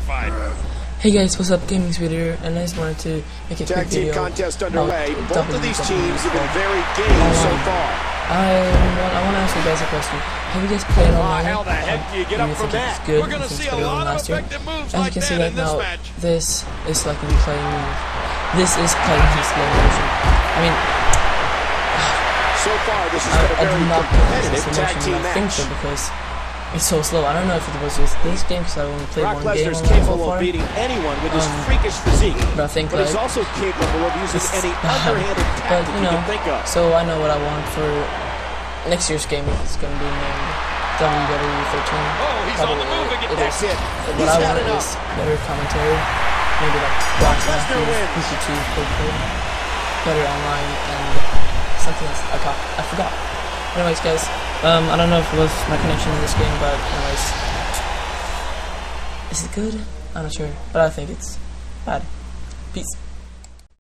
terrified. Hey guys, what's up? Gaming Speed here, and I just wanted to make a quick Tag team video. contest underway. Both of these teams have been WWE. very game so far. I want to ask you guys a question. Have you guys played online? How the heck do you get up from that? Good. We're going to see a lot of effective moves As like you can see that right in this now, match. this is like me playing. This is playing his slow motion. I mean, So far, this is I a do very not play competitive this tag emotion. team I think match. so because it's so slow. I don't know if it was just this game because I only played Brock one game Lesnar's online so capable far. of beating anyone with his freakish physique, But I think but he's like, also capable of using any underhanded but tactic you you know, can think of. so I know what I want for next year's game. It's going to be named WWE 13. Oh, he's on the move again. That's it. What He's I had want enough. is better commentary, maybe like Brock Lesnar wins. Matthews, better online, and something else I forgot. Anyways, guys, I don't know if it was my connection in this game, but anyways, is it good? I'm not sure, but I think it's bad. Peace.